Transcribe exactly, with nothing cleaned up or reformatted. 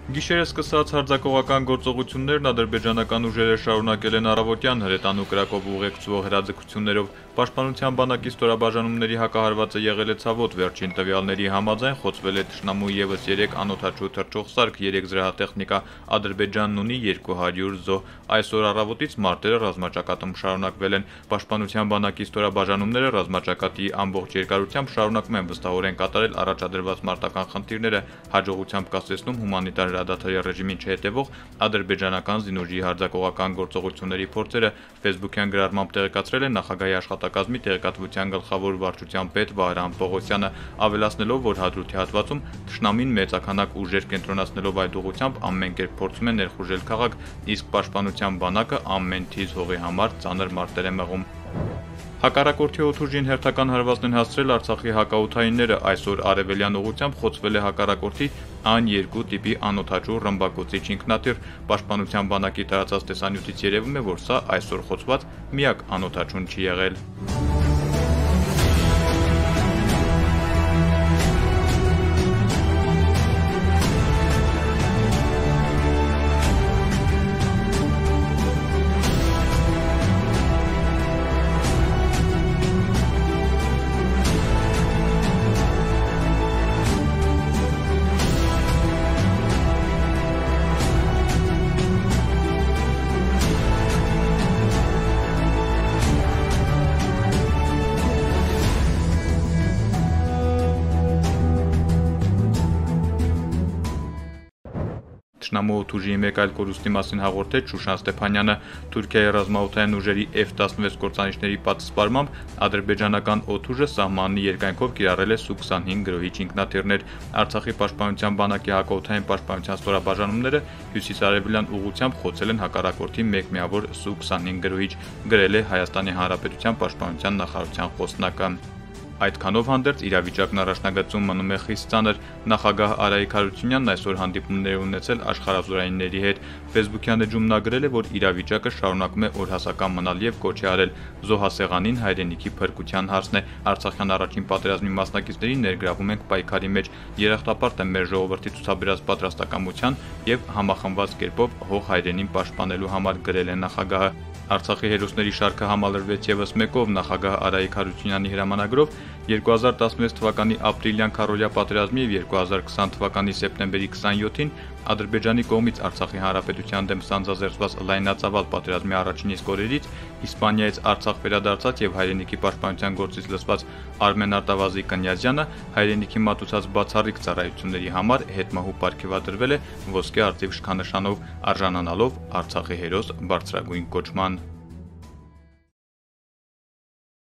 Գիշերը սկսած հարձակողական գործողություններն ադրբեջանական ուժերը շարունակել են առավոտյան հրետանու կրակով ուղեկցվող հրաձգություններով։ Պաշտպանության բանակի ստորաբաժանումների հակահարվածը եղել է ցավոտ, վերջին տվյալների համաձայն խոցվել է թշնամու ևս երեք անօդաչու թռչող սարք, երեք զրահատեխնիկա, Ադրբեջանն ունի երկու հարյուր զոհ։ Այսօր առավոտից մարտերը ռազմաճակատում շարունակվել են։ Պաշտպանության բանակի ստորաբաժանումները ռազմաճակատի ամբողջ երկարությամբ շարունակում են վստահորեն կատարել առաջադրված մարտական խնդիրները, հաջողությամբ կասեցնում հումանիտար հրադադարի ռեժիմին չհետևող ադրբեջանական զինուժի հարձակողական գործողությունների փորձերը։ Facebook-յան գրառմամբ տեղեկացրել է նախագահի աշխատակազմի տեղեկատվության գլխավոր վարչության պետ Վահրամ Պողոսյանը, ավելացնելով, որ հադրութի հատվածում թշնամին մեծաքանակ ուժեր կենտրոնացնելով այդ ուղղությամբ ամեն կերպ փորձում է ներխուժել քաղաք, իսկ պաշտպանության բանակը ամեն թիզ հողի համար ծանր մարտեր է մղում։ Հակառակորդի օդուժին հերթական հարվածն են հասցրել Արցախի հակաօդայինները։ Այսօր արևելյան ուղղությամբ խոցվել է հակառակորդի ան երկու տիպի անօդաչու ռմբակոծիչ ինքնաթիռ։ Պաշտպանության բանակի տարածած տեսանյութից երևում է, որ սա այսօր խոցված միակ անօդաչուն չի եղել։ Թշնամու օդուժի մեկ այլ կորուստի մասին հաղորդեց Շուշան Ստեփանյանը։ Թուրքիայի ռազմաօդային ուժերի F տասնվեց կործանիչների պատասխանությամբ ադրբեջանական օդուժը սահմանի երկայնքով կիրառել է Սու քսանհինգ գրոհիչ ինքնաթիռներ։ Արցախի պաշտպանության բանակի հակաօդային պաշտպանության ստորաբաժանումները հյուսիսարևելյան ուղղությամբ խոցել են հակառակորդի մեկ միավոր Սու քսանհինգ գրոհիչ, գրել է Հայաստանի Հանրապետության պաշտպանության նախարարության խոսնակը։ Այդքանով հանդերձ իրավիճակն առաջնագծում մնում է խիստ ծանր։ Նախագահ Արայիկ Հարությունյանն այսօր հանդիպումներ ունեցել աշխարհազորայինների հետ։ Facebook-յան էջում նա գրել է, որ իրավիճակը շարունակում է օրհասական մնալ եւ կոչ է արել զոհասեղանին հայրենիքի փրկության հարցն է։ Արցախյան առաջին պատերազմի մասնակիցներին ներգրավում ենք պայքարի մեջ, երախտապարտ եմ մեր ժողովրդի ցուցաբերած պատրաստակամության եւ համախմբված կերպով հող հայրենին պաշտպանելու համար, գրել է նախագահը։ Արցախի հերոսների շարքը համալրվեց ևս մեկով։ Նախագահ Արայիկ Հարությունյանի հրամանագրով երկու հազար տասնվեց թվականի ապրիլյան քառօրյա պատերազմի եւ երկու հազար քսան թվականի սեպտեմբերի քսանյոթին Ադրբեջանի կողմից Արցախի Հանրապետության դեմ սանձազերծված լայնածավալ պատերազմի առաջին իսկ օրերից Իսպանիայից Արցախ վերադարձած եւ հայրենիքի պաշտպանության գործից լսված Արմեն Արտավազի Կնյազյանը հայրենիքի մատուցած բացառիկ ծառայությունների համար հետմահու պարգևատրվել է ոսկե արծիվ շքանշանով, արժանանալով Արցախի հերոս բարձրագույն կոչման։